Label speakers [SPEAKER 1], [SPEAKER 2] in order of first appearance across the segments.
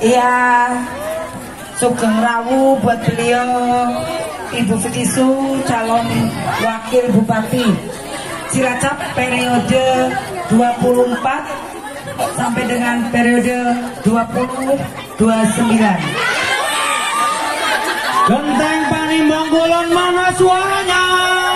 [SPEAKER 1] Iya, Sugeng Rawu buat beliau, Ibu Fikisu calon wakil Bupati Cilacap periode 24 sampai dengan periode 2029.
[SPEAKER 2] Genteng Panimbang Kulon, mana suaranya?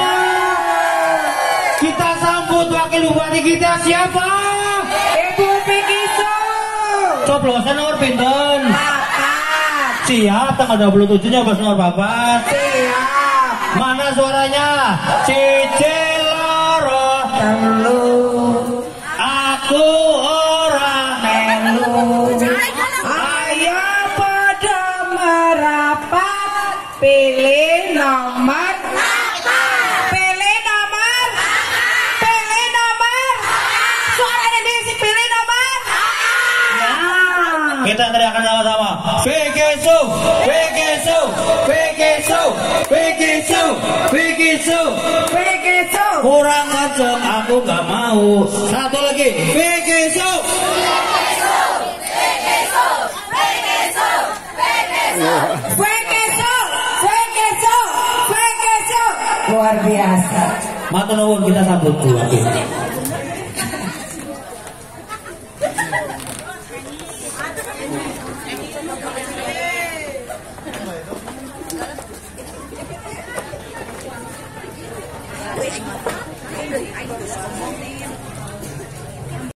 [SPEAKER 2] Kita sambut wakil bupati kita, siapa?
[SPEAKER 1] Ibu Fikisu.
[SPEAKER 2] Coblosan nomor pinten? Siap, tanggal 27-nya bos nomor papat.
[SPEAKER 1] Siap.
[SPEAKER 2] Mana suaranya? Cici loro
[SPEAKER 1] Telu.
[SPEAKER 2] aku orang
[SPEAKER 1] Melu. Ayo pada merapat, pilih nomor. Pilih nomor. Pilih nomor. Suaranya diisi, pilih nomor. Ya.
[SPEAKER 2] Kita teriakan sama-sama. Fikisu, Fikisu, Fikisu, Fikisu, Fikisu,
[SPEAKER 1] Fikisu.
[SPEAKER 2] kurang kenceng aku gak mau. Satu lagi, Fikisu.
[SPEAKER 1] Fikisu. Fikisu. Fikisu. Luar biasa.
[SPEAKER 2] Matur nuwun, kita sambut dua.
[SPEAKER 3] Wait,